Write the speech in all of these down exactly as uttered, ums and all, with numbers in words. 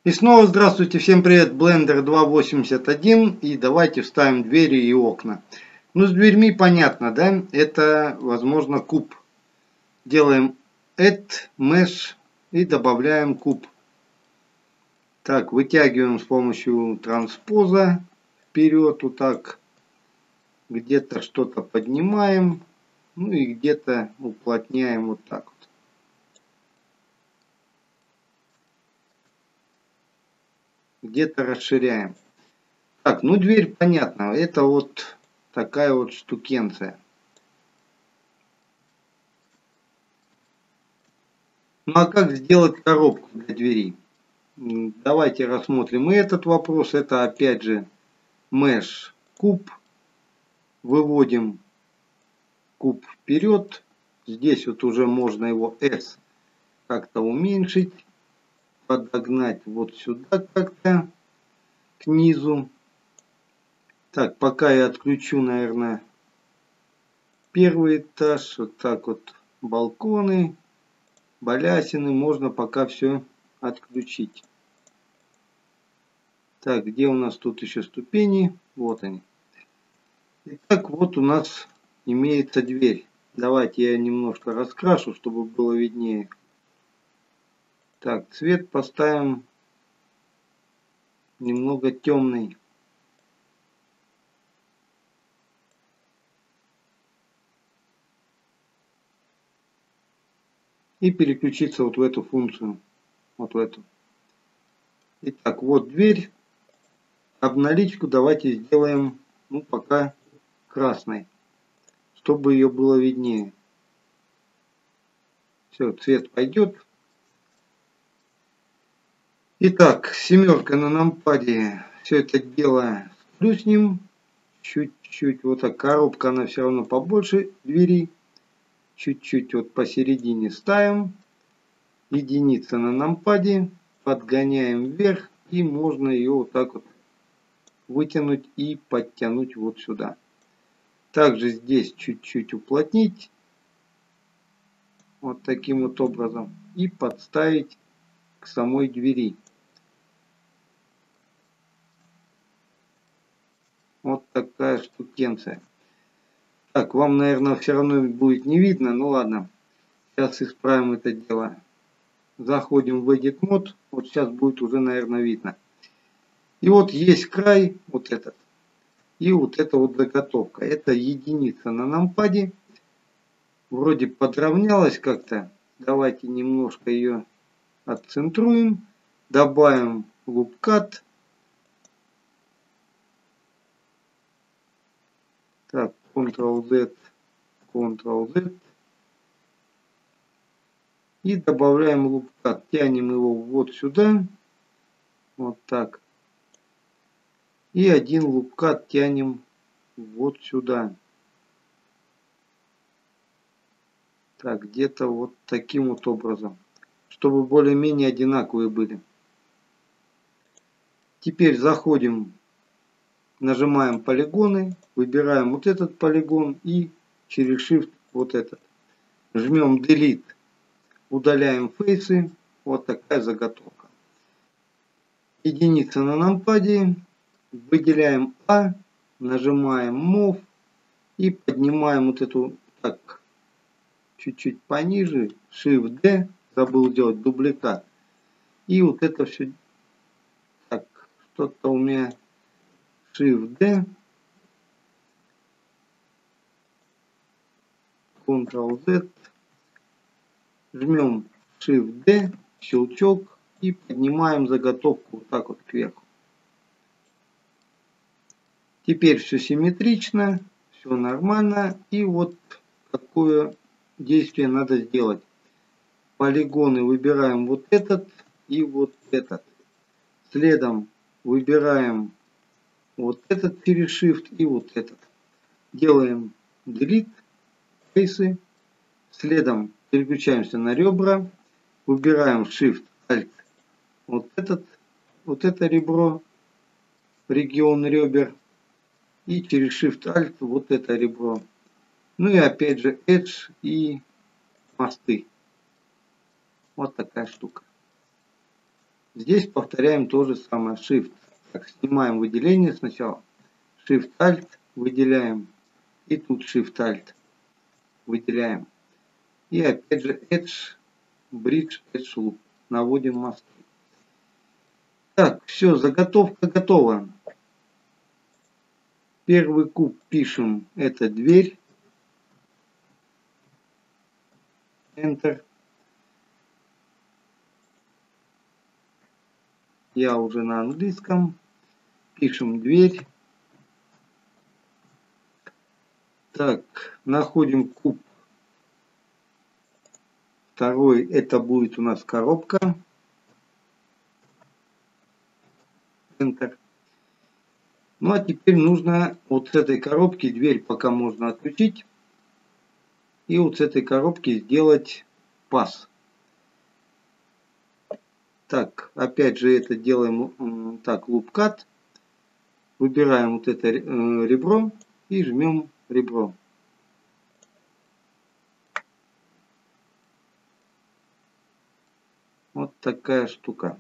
И снова здравствуйте, всем привет, Blender два восемьдесят один, и давайте вставим двери и окна. Ну, с дверьми понятно, да? Это, возможно, куб. Делаем Add, Mesh и добавляем куб. Так, вытягиваем с помощью транспоза вперед, вот так. Где-то что-то поднимаем, ну и где-то уплотняем вот так вот. Где-то расширяем. Так, ну дверь понятно. Это вот такая вот штукенция. Ну а как сделать коробку для двери? Давайте рассмотрим и этот вопрос. Это опять же Mesh куб. Выводим куб вперед. Здесь вот уже можно его S как-то уменьшить. Подогнать вот сюда как-то к низу. Так, пока я отключу, наверное, первый этаж. Вот так вот балконы, балясины. Можно пока все отключить. Так, где у нас тут еще ступени? Вот они. Итак, вот у нас имеется дверь. Давайте я немножко раскрашу, чтобы было виднее. Так, цвет поставим немного темный. И переключиться вот в эту функцию. Вот в эту. Итак, вот дверь. Обналичку давайте сделаем, ну, пока красной, чтобы ее было виднее. Все, цвет пойдет. Итак, семерка на нампаде. Все это дело сплюснем. Чуть-чуть, вот так, коробка, она все равно побольше двери. Чуть-чуть вот посередине ставим. Единица на нампаде. Подгоняем вверх. И можно ее вот так вот вытянуть и подтянуть вот сюда. Также здесь чуть-чуть уплотнить. Вот таким вот образом. И подставить к самой двери. Вот такая штукенция. Так, вам, наверное, все равно будет не видно. Ну ладно. Сейчас исправим это дело. Заходим в Edit Mode. Вот сейчас будет уже, наверное, видно. И вот есть край. Вот этот. И вот эта вот заготовка. Это единица на нампаде. Вроде подровнялась как-то. Давайте немножко ее отцентруем. Добавим Loop Cut. Так, Ctrl-Z, Ctrl-Z. И добавляем Loop Cut. Тянем его вот сюда. Вот так. И один Loop Cut тянем вот сюда. Так, где-то вот таким вот образом. Чтобы более-менее одинаковые были. Теперь заходим, нажимаем полигоны, выбираем вот этот полигон и через Shift вот этот. Жмем Delete, удаляем фейсы. Вот такая заготовка. Единица на нампаде. Выделяем А, нажимаем Move и поднимаем вот эту так чуть-чуть пониже. Shift D, забыл делать дубликат. И вот это все так, что-то у меня Shift D, Ctrl-Z, жмем Shift D, щелчок и поднимаем заготовку вот так вот кверху. Теперь все симметрично, все нормально. И вот какое действие надо сделать. Полигоны выбираем вот этот и вот этот. Следом выбираем вот этот через Shift и вот этот. Делаем Delete, фейсы. Следом переключаемся на ребра. Выбираем Shift, Alt. Вот этот, вот это ребро, регион ребер. И через Shift, Alt вот это ребро. Ну и опять же Edge и мосты. Вот такая штука. Здесь повторяем то же самое. Shift. Так, снимаем выделение сначала. Shift-Alt выделяем. И тут Shift-Alt выделяем. И опять же Edge, Bridge, Edge Loop. Наводим мосты. Так, все, заготовка готова. Первый куб пишем, это дверь. Enter. Я уже на английском. Пишем дверь. Так, находим куб. Второй, это будет у нас коробка. Enter. Ну а теперь нужно вот с этой коробки, дверь пока можно отключить. И вот с этой коробки сделать паз. Так, опять же это делаем так, loop cut. Выбираем вот это ребро и жмем ребро. Вот такая штука.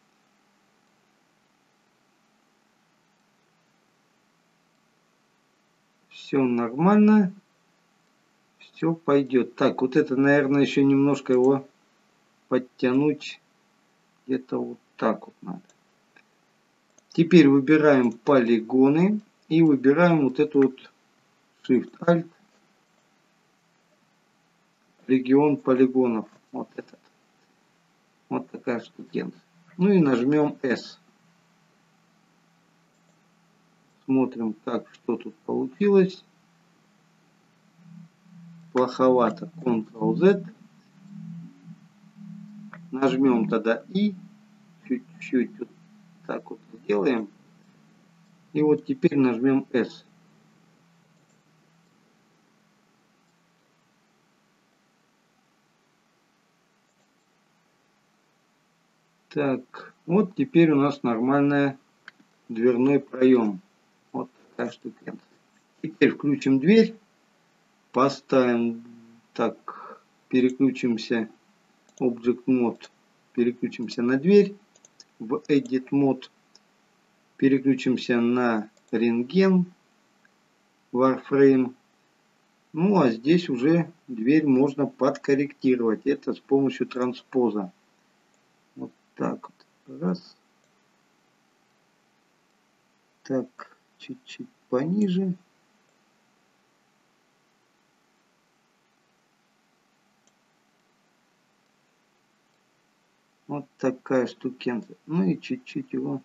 Все нормально. Все пойдет. Так, вот это, наверное, еще немножко его подтянуть. Где-то вот так вот надо. Теперь выбираем полигоны. И выбираем вот эту вот Shift-Alt. Регион полигонов. Вот этот. Вот такая штука. Ну и нажмем S. Смотрим, как, что тут получилось. Плоховато. контрол-Z. Нажмем тогда И. Чуть-чуть вот так вот сделаем. И вот теперь нажмем S. Так, вот теперь у нас нормальный дверной проем. Вот такая штука. Теперь включим дверь. Поставим, так, переключимся, Object Mode, переключимся на дверь. В Edit Mode переключимся на рентген, Warframe. Ну а здесь уже дверь можно подкорректировать. Это с помощью транспоза. Вот так вот. Раз. Так, чуть-чуть пониже. Вот такая штукенция. Ну и чуть-чуть его.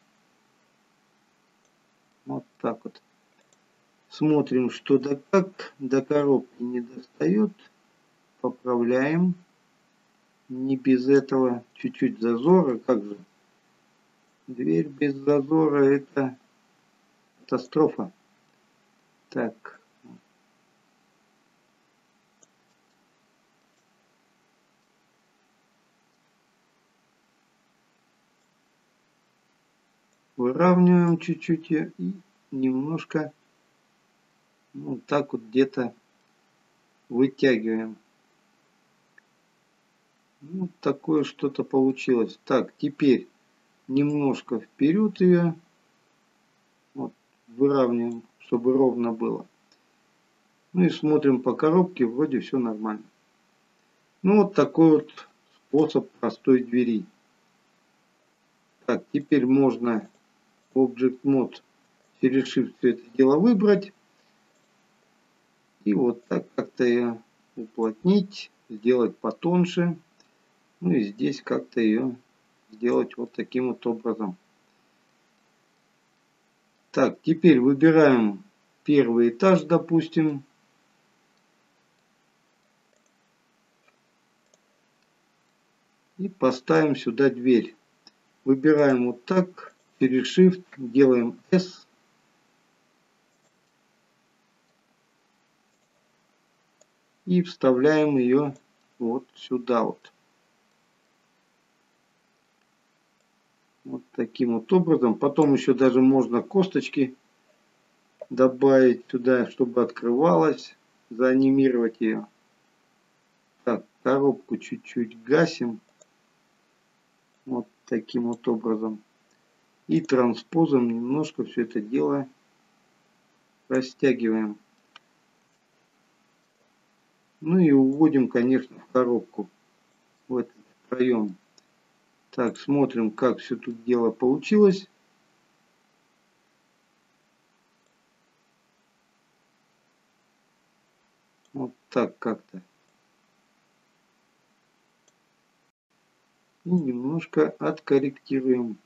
Вот так вот. Смотрим, что да как. До коробки не достает. Поправляем. Не без этого. Чуть-чуть зазора. Как же? Дверь без зазора — это катастрофа. Так. Выравниваем чуть-чуть и немножко вот так вот где-то вытягиваем. Вот такое что-то получилось. Так, теперь немножко вперед ее. Вот, выравниваем, чтобы ровно было. Ну и смотрим по коробке, вроде все нормально. Ну вот такой вот способ простой двери. Так, теперь можно Object Mode через Shift все это дело выбрать. И вот так как-то ее уплотнить, сделать потоньше. Ну и здесь как-то ее сделать вот таким вот образом. Так, теперь выбираем первый этаж, допустим. И поставим сюда дверь. Выбираем вот так, через Shift, делаем S. И вставляем ее вот сюда вот. Вот таким вот образом. Потом еще даже можно косточки добавить сюда, чтобы открывалась. Заанимировать ее. Так, коробку чуть-чуть гасим. Вот таким вот образом. И транспозом немножко все это дело растягиваем. Ну и уводим, конечно, в коробку, в этот проем. Так, смотрим, как все тут дело получилось. Вот так как-то. И немножко откорректируем.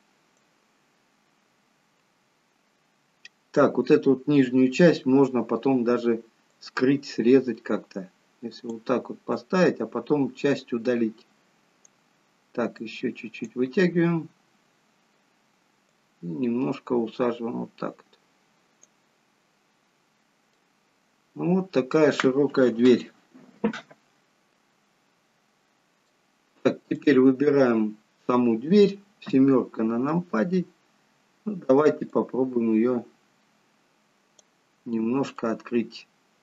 Так, вот эту вот нижнюю часть можно потом даже скрыть, срезать как-то. Если вот так вот поставить, а потом часть удалить. Так, еще чуть-чуть вытягиваем. И немножко усаживаем вот так вот. Ну, вот такая широкая дверь. Так, теперь выбираем саму дверь. Семерка на нампаде. Ну, давайте попробуем ее немножко открыть.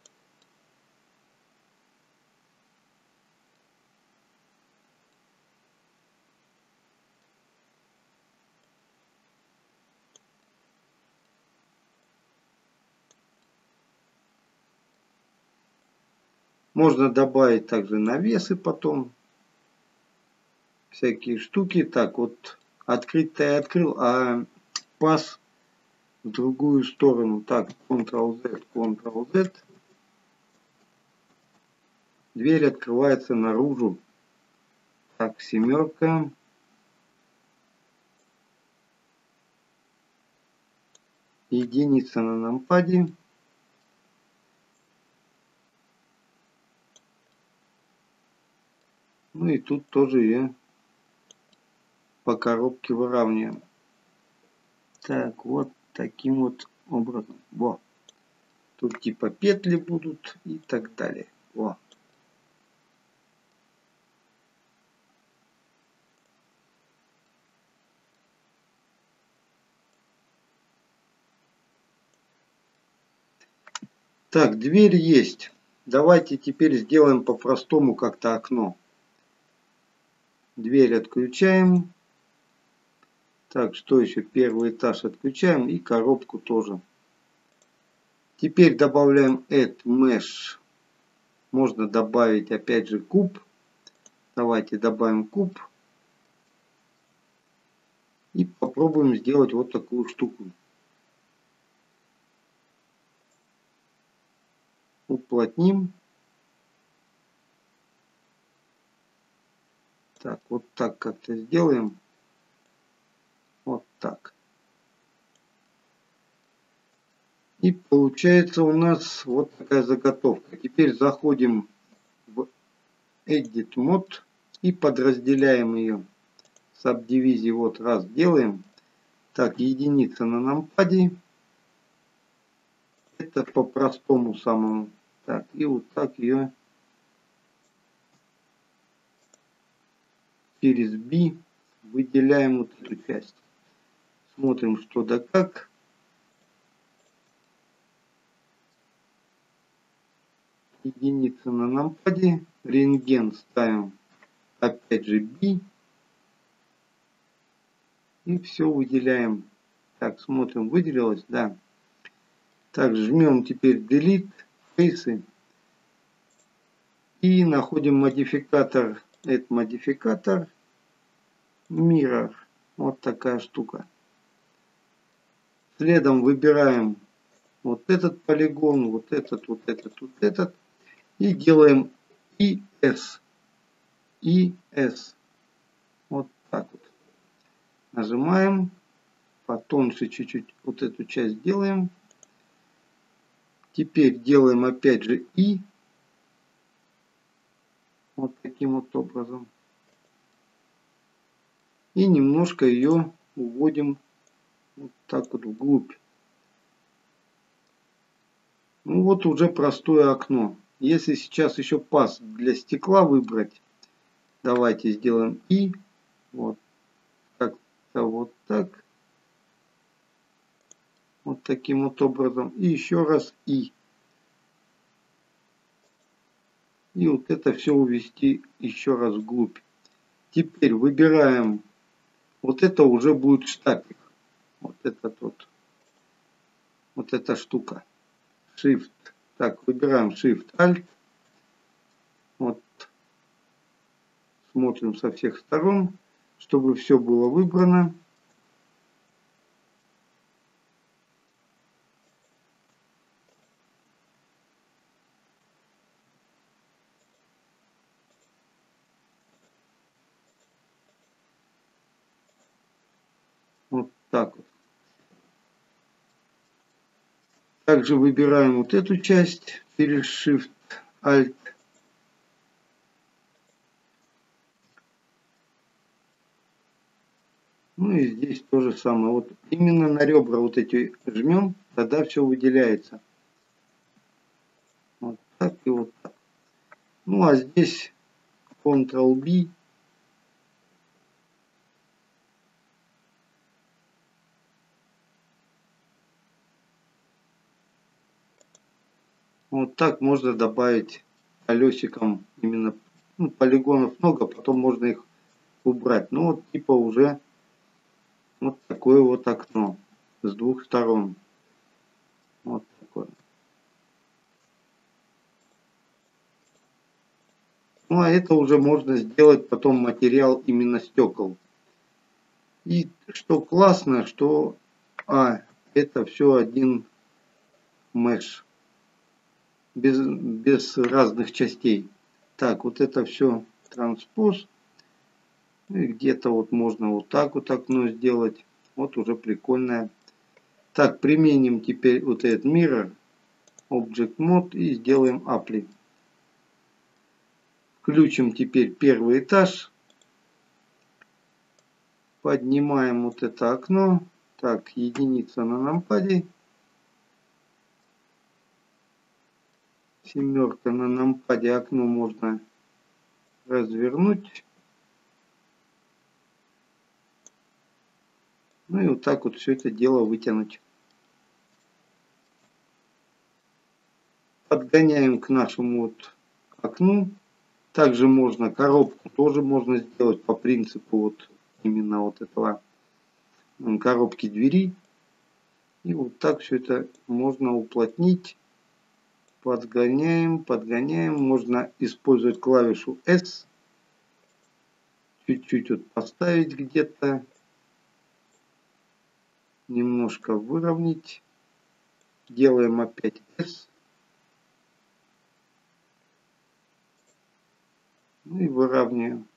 Можно добавить также навесы потом. Всякие штуки. Так, вот открыть-то я открыл, а паз в другую сторону. Так, контрол-Z, контрол-Z. Дверь открывается наружу. Так, семерка. Единица на нампаде. Ну и тут тоже ее по коробке выравниваем. Так, вот таким вот образом. Во. Тут типа петли будут и так далее. Во. Так, дверь есть. Давайте теперь сделаем по-простому как-то окно. Дверь отключаем. Так, что еще? Первый этаж отключаем и коробку тоже. Теперь добавляем Add Mesh. Можно добавить опять же куб. Давайте добавим куб. И попробуем сделать вот такую штуку. Уплотним. Так, вот так как-то сделаем. Вот так. И получается у нас вот такая заготовка. Теперь заходим в Edit Mode и подразделяем ее. Subdivизии вот раз делаем. Так, единица на нампаде. Это по простому самому. Так, и вот так ее через B выделяем вот эту часть. Смотрим, что да как. Единица на нампаде. Рентген ставим опять же B. И все выделяем. Так, смотрим, выделилось, да. Так, жмем теперь Delete, Faces. И находим модификатор. Это модификатор Mirror. Вот такая штука. Следом выбираем вот этот полигон, вот этот, вот этот, вот этот. И делаем и эс. и эс. Вот так вот. Нажимаем. Потоньше чуть-чуть вот эту часть делаем. Теперь делаем опять же И. Вот таким вот образом. И немножко ее уводим вот так вот вглубь. Ну вот уже простое окно. Если сейчас еще паз для стекла выбрать, давайте сделаем И. Вот как-то вот так. Вот таким вот образом. И еще раз И. И вот это все увести еще раз вглубь. Теперь выбираем Вот это уже будет штапик. Вот этот вот. Вот эта штука. Shift. Так, выбираем Shift Alt. Вот. Смотрим со всех сторон, чтобы все было выбрано. Вот так вот. Также выбираем вот эту часть через Shift Alt. Ну и здесь то же самое. Вот именно на ребра вот эти жмем, тогда все выделяется. Вот так и вот так. Ну а здесь Ctrl-B. Вот так можно добавить колесиком именно, ну, полигонов много, потом можно их убрать. Ну вот типа уже вот такое вот окно с двух сторон. Вот такое. Ну а это уже можно сделать потом материал именно стекол. И что классно, что а, это все один меш. Без, без разных частей. Так, вот это все транспоз. И где-то вот можно вот так вот окно сделать. Вот уже прикольное. Так, применим теперь вот этот Mirror, Object Mode и сделаем Apply. Включим теперь первый этаж. Поднимаем вот это окно. Так, единица на нампаде. Семерка на нампаде. Окно можно развернуть. Ну и вот так вот все это дело вытянуть. Подгоняем к нашему вот окну. Также можно коробку тоже можно сделать по принципу вот именно вот этого коробки двери. И вот так все это можно уплотнить. Подгоняем, подгоняем. Можно использовать клавишу S. Чуть-чуть вот поставить где-то. Немножко выровнять. Делаем опять S. Ну и выравниваем.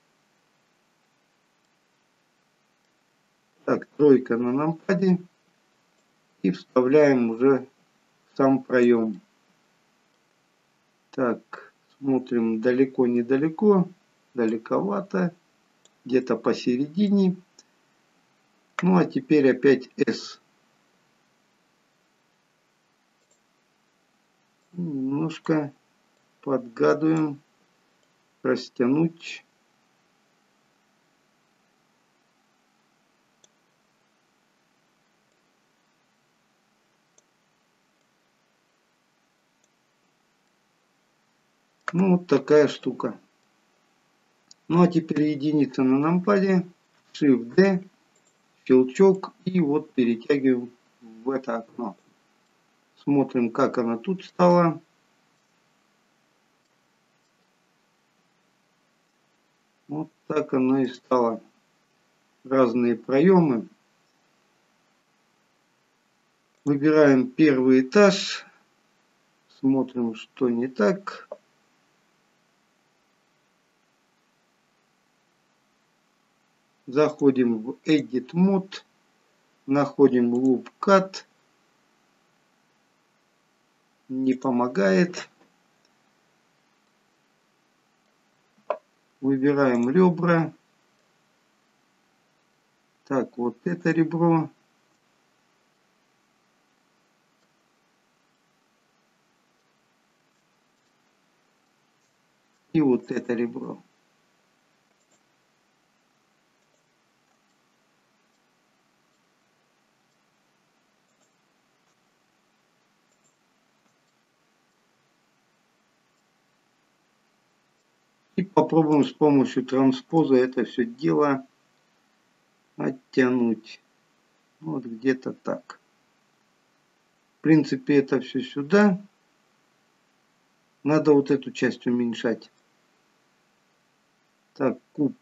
Так, тройка на нампаде. И вставляем уже сам проем. Так, смотрим далеко-недалеко. Далековато. Где-то посередине. Ну а теперь опять S. Немножко подгадываем. Растянуть. Ну вот такая штука. Ну а теперь единица на нампаде. Shift D. Щелчок. И вот перетягиваем в это окно. Смотрим, как она тут стала. Вот так оно и стало. Разные проемы. Выбираем первый этаж. Смотрим, что не так. Заходим в Edit Mode. Находим Loop Cut. Не помогает. Выбираем ребра. Так, вот это ребро. И вот это ребро. И попробуем с помощью транспоза это все дело оттянуть. Вот где-то так. В принципе, это все сюда. Надо вот эту часть уменьшать. Так, куб.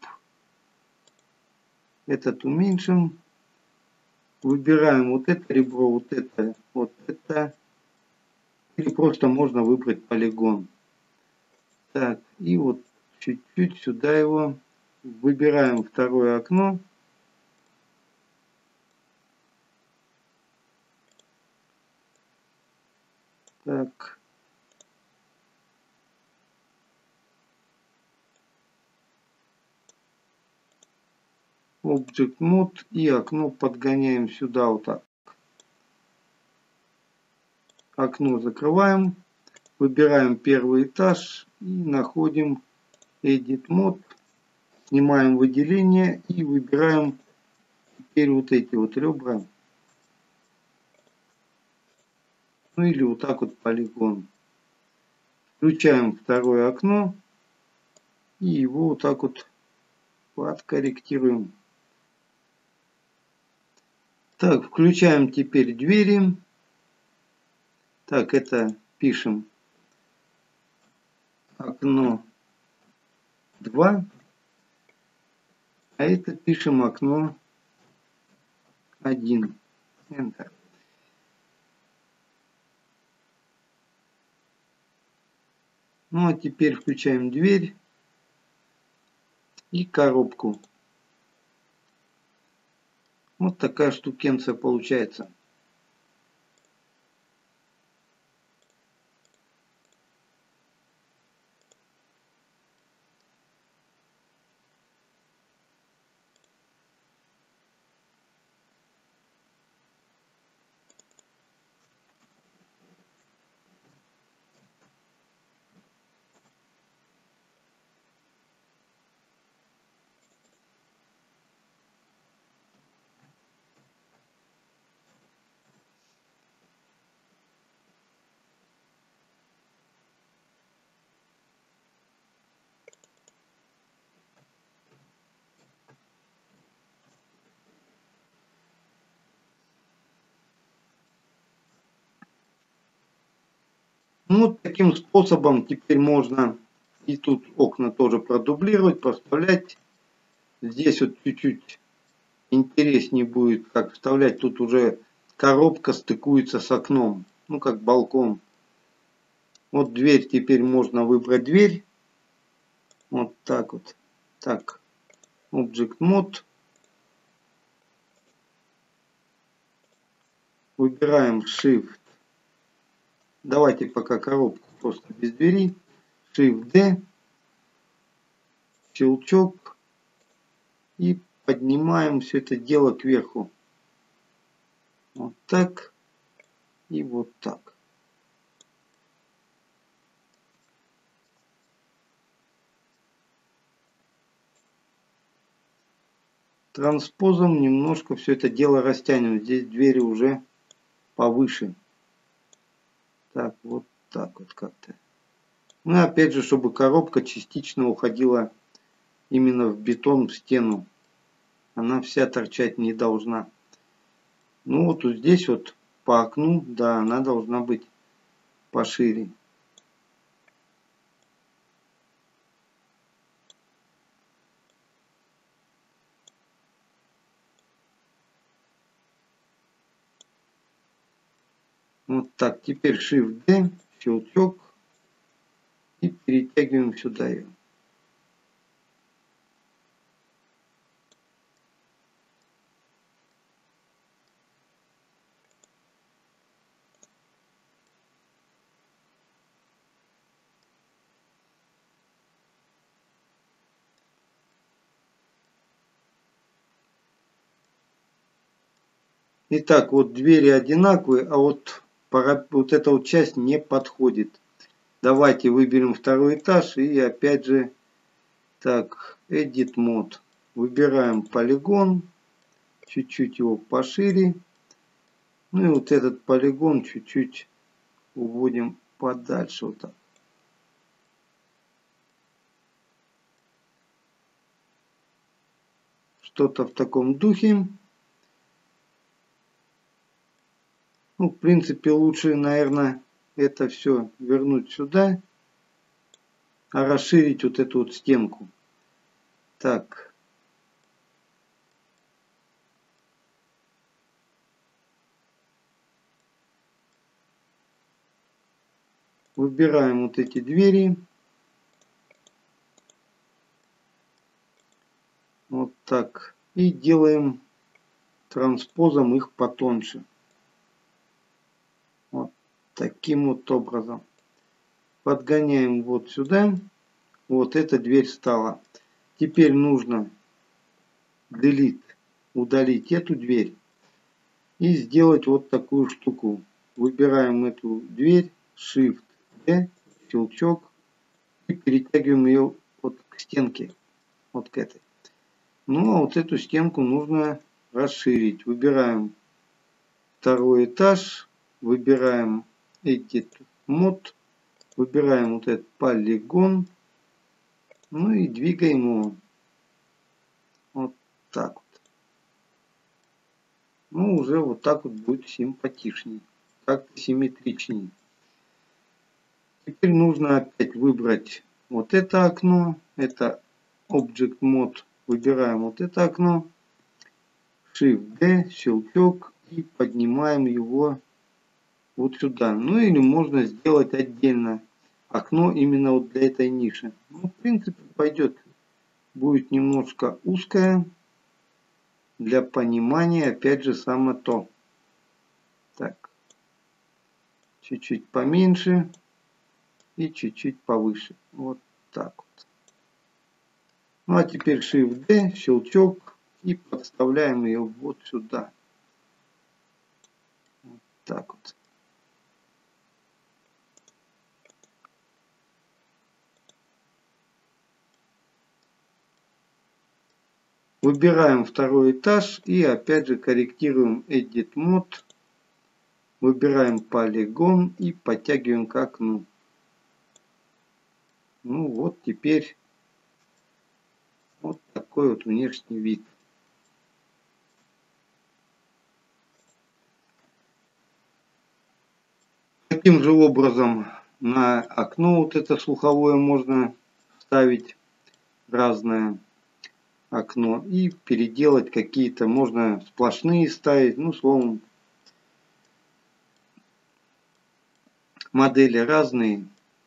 Этот уменьшим. Выбираем вот это ребро, вот это, вот это. Или просто можно выбрать полигон. Так, и вот чуть-чуть сюда его. Выбираем второе окно. Так. Object Mode и окно подгоняем сюда вот так. Окно закрываем. Выбираем первый этаж и находим Edit Mode. Снимаем выделение и выбираем теперь вот эти вот ребра. Ну или вот так вот полигон. Включаем второе окно и его вот так вот подкорректируем. Так, включаем теперь двери. Так, это пишем окно два. А это пишем окно один. Enter. Ну а теперь включаем дверь и коробку. Вот такая штукенция получается. Ну, вот таким способом теперь можно и тут окна тоже продублировать, поставлять. Здесь вот чуть-чуть интереснее будет, как вставлять. Тут уже коробка стыкуется с окном, ну как балкон. Вот дверь, теперь можно выбрать дверь. Вот так вот. Так, Object Mode. Выбираем Shift. Давайте пока коробку просто без двери. Shift-D. Щелчок. И поднимаем все это дело кверху. Вот так. И вот так. Транспозом немножко все это дело растянем. Здесь двери уже повыше. Так, вот так вот как-то. Ну и опять же, чтобы коробка частично уходила именно в бетон, в стену. Она вся торчать не должна. Ну вот, вот здесь вот по окну, да, она должна быть пошире. Вот так, теперь Shift-D, щелчок. И перетягиваем сюда ее. Итак, вот двери одинаковые, а вот, вот эта вот часть не подходит. Давайте выберем второй этаж и опять же, так, Edit Mode. Выбираем полигон, чуть-чуть его пошире. Ну и вот этот полигон чуть-чуть уводим подальше вот так. что-то в таком духе. Ну, в принципе, лучше, наверное, это все вернуть сюда, а расширить вот эту вот стенку. Так. Выбираем вот эти двери. Вот так. И делаем транспозом их потоньше. Вот таким вот образом. Подгоняем вот сюда. Вот эта дверь стала. Теперь нужно delete, удалить эту дверь. И сделать вот такую штуку. Выбираем эту дверь. Shift-D, щелчок. И перетягиваем ее вот к стенке. Вот к этой. Ну а вот эту стенку нужно расширить. Выбираем второй этаж. Выбираем Edit Mode. Выбираем вот этот полигон. Ну и двигаем его. Вот так вот. Ну уже вот так вот будет симпатичней. Как-то симметричней. Теперь нужно опять выбрать вот это окно. Это Object Mode. Выбираем вот это окно. Shift-D, щелчок. И поднимаем его вот сюда. Ну или можно сделать отдельно окно именно вот для этой ниши. Ну, в принципе, пойдет. Будет немножко узкое. Для понимания, опять же, само то. Так. Чуть-чуть поменьше. И чуть-чуть повыше. Вот так вот. Ну а теперь Shift-D, щелчок. И подставляем ее вот сюда. Вот так вот. Выбираем второй этаж и опять же корректируем Edit Mode. Выбираем полигон и подтягиваем к окну. Ну вот теперь вот такой вот внешний вид. Таким же образом на окно вот это слуховое можно ставить разное окно и переделать какие-то, можно сплошные ставить, ну словом модели разные.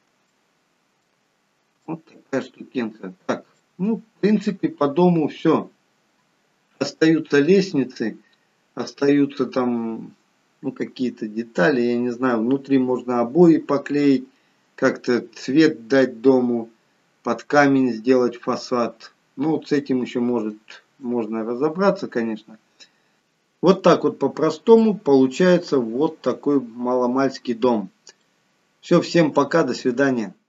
Вот такая штукенция. Так, ну в принципе по дому все. Остаются лестницы, остаются там ну какие-то детали, я не знаю, внутри можно обои поклеить, как-то цвет дать дому, под камень сделать фасад. Ну вот с этим еще может можно разобраться, конечно. Вот так вот по-простому получается вот такой маломальский дом. Все, всем пока, до свидания.